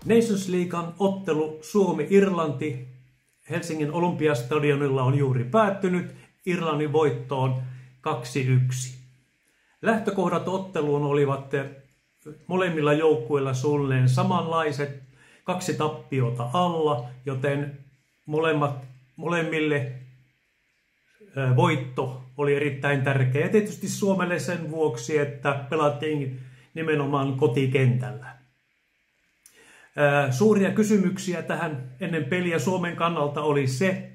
Nations Leaguean ottelu Suomi-Irlanti Helsingin Olympiastadionilla on juuri päättynyt Irlannin voittoon 2-1. Lähtökohdat otteluun olivat molemmilla joukkueilla suunnilleen samanlaiset, 2 tappiota alla, joten molemmille voitto oli erittäin tärkeä. Ja tietysti Suomelle sen vuoksi, että pelattiin nimenomaan kotikentällä. Suuria kysymyksiä tähän ennen peliä Suomen kannalta oli se,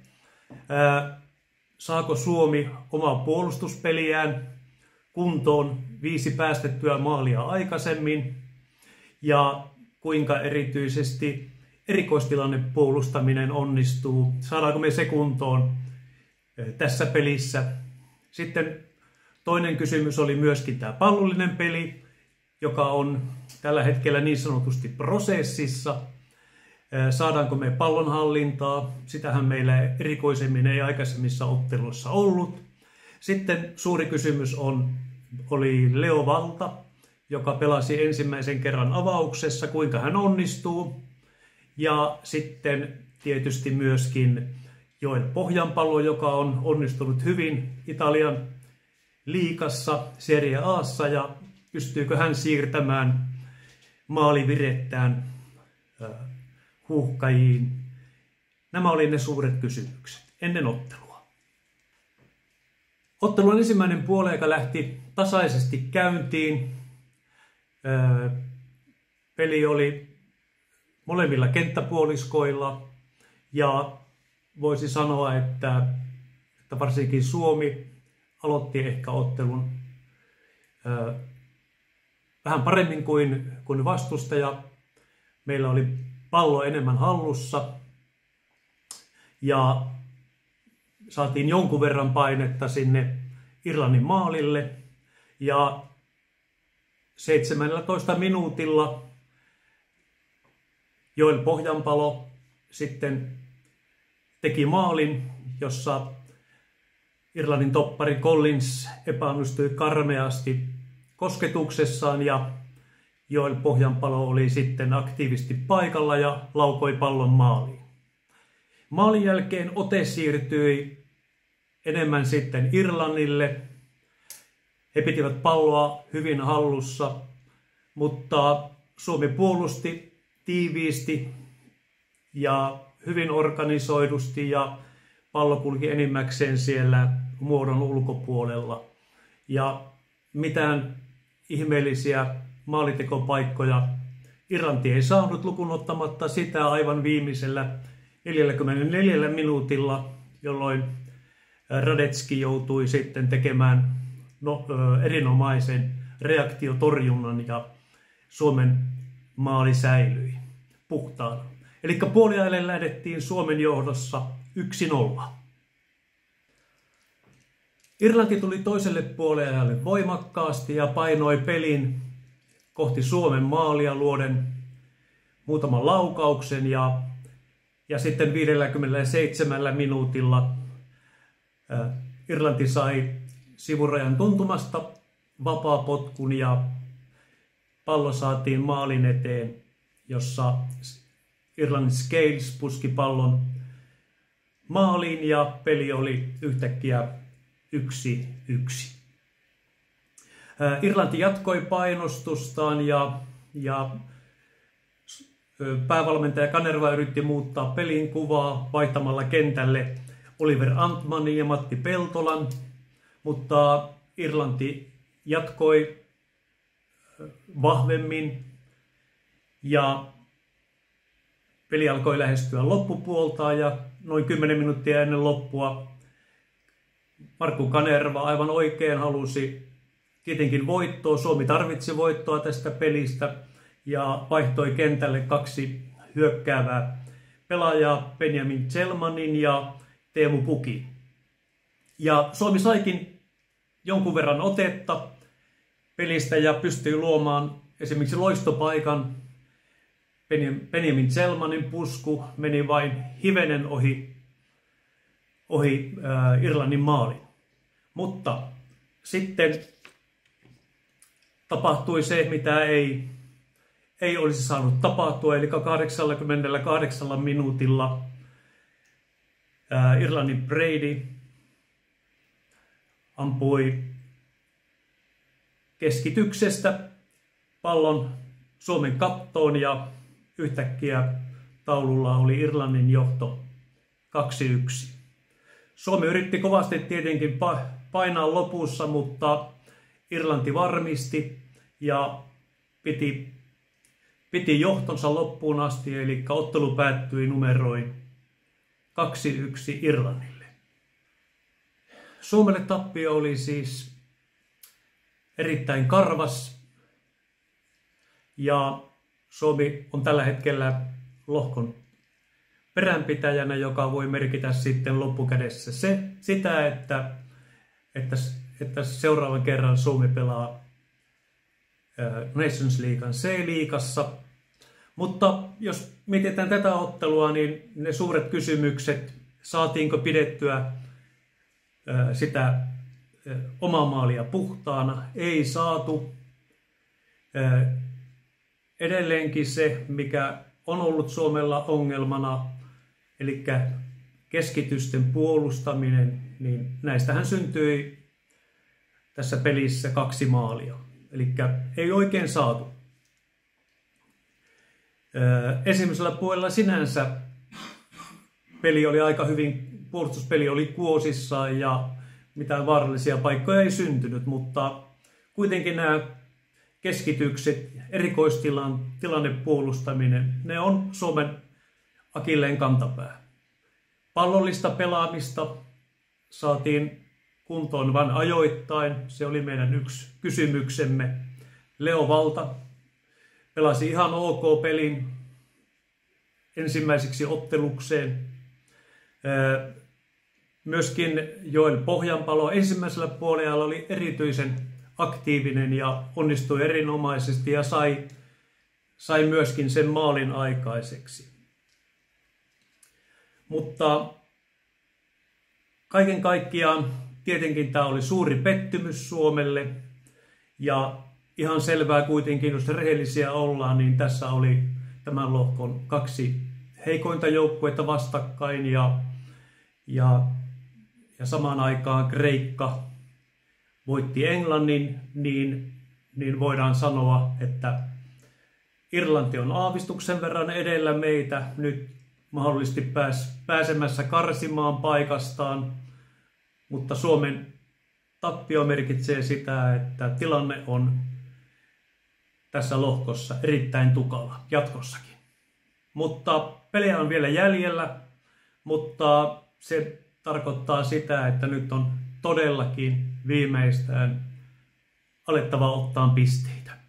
saako Suomi omaa puolustuspeliään kuntoon 5 päästettyä maalia aikaisemmin ja kuinka erityisesti erikoistilanne puolustaminen onnistuu. Saadaanko me se kuntoon tässä pelissä. Sitten toinen kysymys oli myöskin tämä pallollinen peli, joka on tällä hetkellä niin sanotusti prosessissa. Saadaanko me pallonhallintaa? Sitähän meillä erikoisemmin ei aikaisemmissa otteluissa ollut. Sitten suuri kysymys oli Leo Valta, joka pelasi ensimmäisen kerran avauksessa, kuinka hän onnistuu. Ja sitten tietysti myöskin Joel Pohjanpalo, joka on onnistunut hyvin Italian liigassa, Serie A:ssa, ja pystyykö hän siirtämään maalivirettään Huuhkajiin. Nämä olivat ne suuret kysymykset ennen ottelua. Ottelun ensimmäinen puoliaika lähti tasaisesti käyntiin. Peli oli molemmilla kenttäpuoliskoilla ja voisi sanoa, että varsinkin Suomi aloitti ehkä ottelun vähän paremmin kuin vastustaja. Meillä oli pallo enemmän hallussa ja saatiin jonkun verran painetta sinne Irlannin maalille. Ja 17 minuutilla Joel Pohjanpalo sitten teki maalin, jossa Irlannin toppari Collins epäonnistui karmeasti kosketuksessaan ja Joel Pohjanpalo oli sitten aktiivisesti paikalla ja laukoi pallon maaliin. Maalin jälkeen ote siirtyi enemmän sitten Irlannille. He pitivät palloa hyvin hallussa, mutta Suomi puolusti tiiviisti ja hyvin organisoidusti ja pallo kulki enimmäkseen siellä muodon ulkopuolella. Ja mitään ihmeellisiä maalitekopaikkoja Irlanti ei saanut lukuun ottamatta sitä aivan viimeisellä 44 minuutilla, jolloin Radetski joutui sitten tekemään erinomaisen reaktiotorjunnan ja Suomen maali säilyi puhtaana. Eli puoliajalle lähdettiin Suomen johdossa 1-0. Irlanti tuli toiselle puoliajalle voimakkaasti ja painoi pelin kohti Suomen maalia luoden muutaman laukauksen ja sitten 57 minuutilla Irlanti sai sivurajan tuntumasta vapaapotkun ja pallo saatiin maalin eteen, jossa Irlannin Scales puski pallon maaliin ja peli oli yhtäkkiä 1-1. Irlanti jatkoi painostustaan ja päävalmentaja Kanerva yritti muuttaa pelin kuvaa vaihtamalla kentälle Oliver Antmanin ja Matti Peltolan, mutta Irlanti jatkoi vahvemmin ja peli alkoi lähestyä loppupuolta ja noin 10 minuuttia ennen loppua Markku Kanerva aivan oikein halusi tietenkin voittoa. Suomi tarvitsi voittoa tästä pelistä ja vaihtoi kentälle 2 hyökkäävää pelaajaa, Benjamin Zelmanin ja Teemu Pukin. Ja Suomi saikin jonkun verran otetta pelistä ja pystyi luomaan esimerkiksi loistopaikan. Benjamin Zelmanin pusku meni vain hivenen ohi Irlannin maalin. Mutta sitten tapahtui se, mitä ei ei olisi saanut tapahtua, eli 88 minuutilla Irlannin Brady ampui keskityksestä pallon Suomen kattoon ja yhtäkkiä taululla oli Irlannin johto 2-1. Suomi yritti kovasti tietenkin painaa lopussa, mutta Irlanti varmisti ja piti johtonsa loppuun asti, eli ottelu päättyi numeroin 2-1 Irlannille. Suomelle tappio oli siis erittäin karvas ja Suomi on tällä hetkellä lohkon peränpitäjänä, joka voi merkitä sitten loppukädessä sitä, että seuraavan kerran Suomi pelaa Nations Leaguean C-liigassa. Mutta jos mietitään tätä ottelua, niin ne suuret kysymykset, saatiinko pidettyä sitä omaa maalia puhtaana, ei saatu. Edelleenkin se, mikä on ollut Suomella ongelmana, eli keskitysten puolustaminen, niin näistähän syntyi tässä pelissä 2 maalia. Eli ei oikein saatu. Ensimmäisellä puolella sinänsä peli oli aika hyvin, puolustuspeli oli kuosissaan ja mitään vaarallisia paikkoja ei syntynyt, mutta kuitenkin nämä keskitykset, erikoistilannepuolustaminen, ne on Suomen akilleen kantapää. Pallollista pelaamista saatiin kuntoon vain ajoittain, se oli meidän yksi kysymyksemme. Leo Valta pelasi ihan ok pelin ensimmäiseksi ottelukseen. Myöskin Joel Pohjanpalo ensimmäisellä puolella oli erityisen aktiivinen ja onnistui erinomaisesti ja sai myöskin sen maalin aikaiseksi. Mutta kaiken kaikkiaan tietenkin tämä oli suuri pettymys Suomelle ja ihan selvää kuitenkin, jos rehellisiä ollaan, niin tässä oli tämän lohkon 2 heikointa joukkuetta vastakkain ja samaan aikaan Kreikka voitti Englannin, niin voidaan sanoa, että Irlanti on aavistuksen verran edellä meitä nyt mahdollisesti pääsemässä karsimaan paikastaan, mutta Suomen tappio merkitsee sitä, että tilanne on tässä lohkossa erittäin tukala jatkossakin. Mutta pelejä on vielä jäljellä, mutta se tarkoittaa sitä, että nyt on todellakin viimeistään alettava ottaa pisteitä.